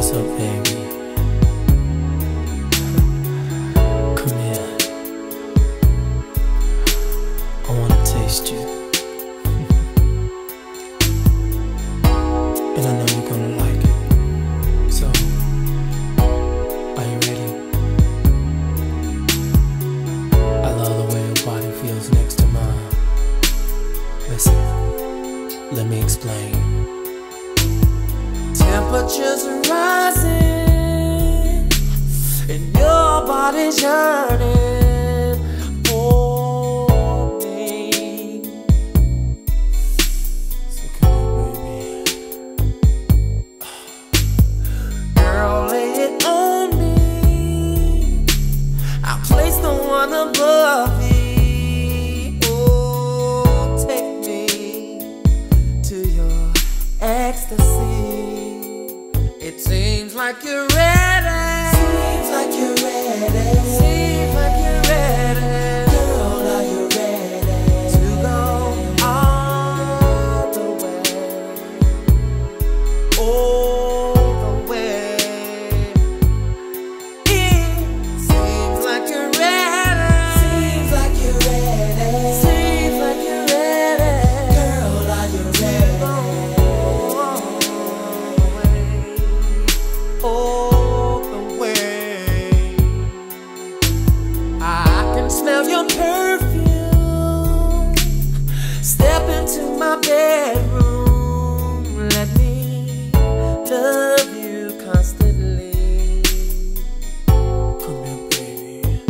What's up, baby? Come here. I wanna taste you. And I know you're gonna like it. So, are you ready? I love the way your body feels next to mine. Listen, let me explain. Temperatures are rising and your body's yearning for me. So come here, baby. Girl, lay it on me. I'll place the one above me. Oh, take me to your ecstasy. It seems like you're ready. Seems like you're ready. Seems like you're ready. Girl, are you ready to go all the way? All the way. It seems like you're ready. Seems like you're ready. Seems like you're ready. Girl, are you ready? All the way. I can smell your perfume. Step into my bedroom. Let me love you constantly. Come here, baby.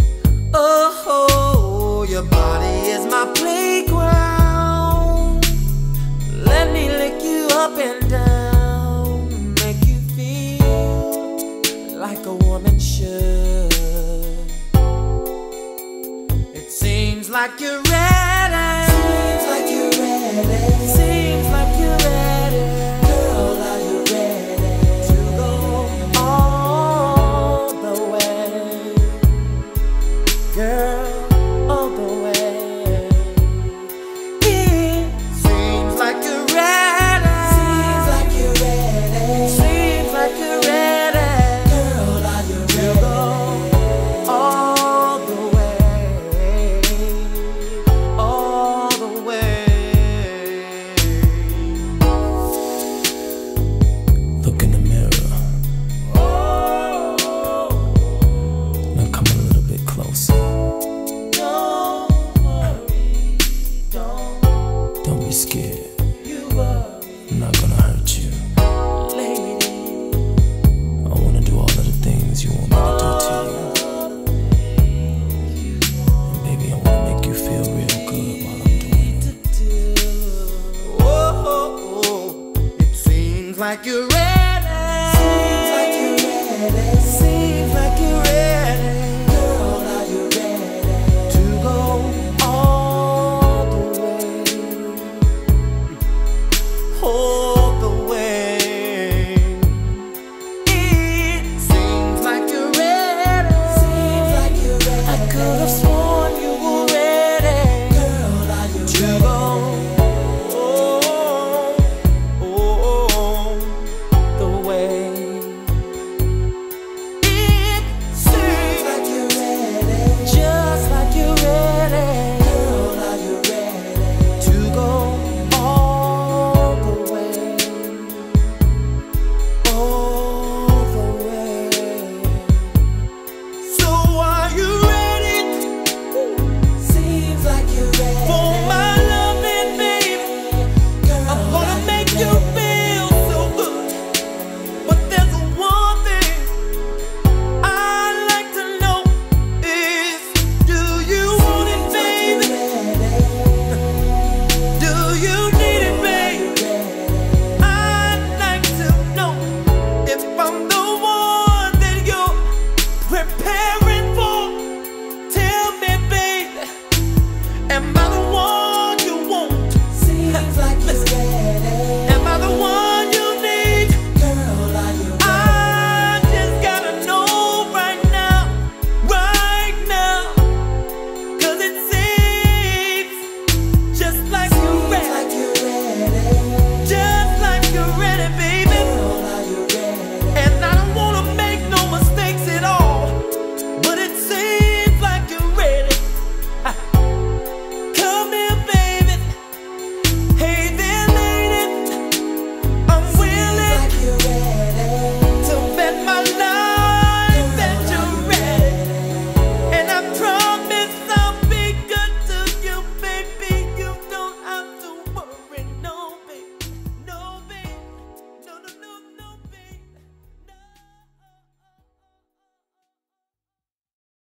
Oh, your body is my playground. Let me lick you up and down. Make you feel like a woman should. It seems like you're ready. Seems like you're ready. Seems like you're ready. Girl, are you ready to go all the way? Girl, all the way. It seems like you're ready. Seems like you're ready. Seems like you're ready. Look in the mirror. Now come a little bit closer. Don't worry, don't be scared. I'm not gonna hurt you. Lady, I wanna do all of the things you want me to do to you. And baby, I wanna make you feel real good while I'm doing it. Oh, it seems like you're ready. Seems like you're ready. Seems like you're ready. Girl, are you ready to go all the way? Oh.